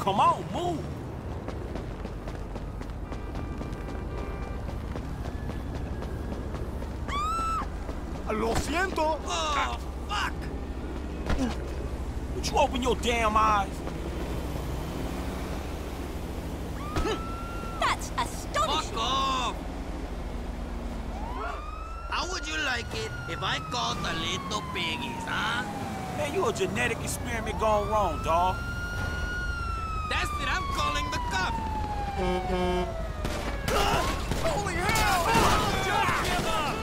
Come on, move. Lo siento. Oh, fuck. Would you open your damn eyes? That's astonishing. Fuck off! How would you like it if I caught the little piggies, huh? Man, you a genetic experiment gone wrong, dawg. That's it, I'm calling the cops! Holy hell! Just give up!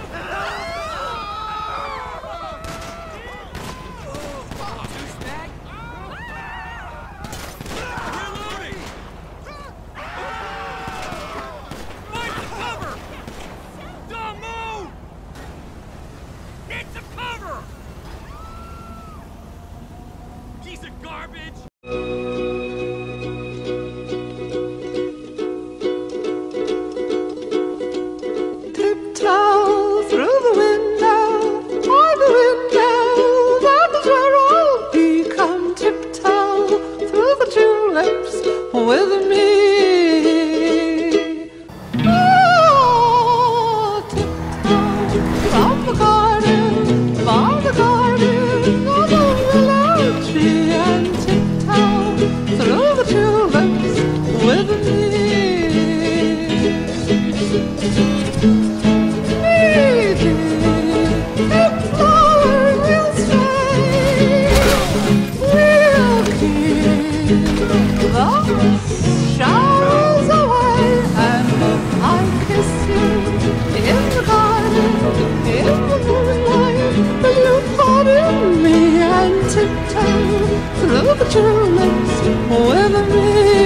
Tiptoe through the window, on the window, that is where I'll be. Come tiptoe through the tulips with me. Oh, tiptoe from the garden, by the garden, on the willow tree, and tiptoe through the tulips with me. Showers away, and I kiss you in the garden, in the moonlight. Will you pardon me and tiptoe through the tulips with me?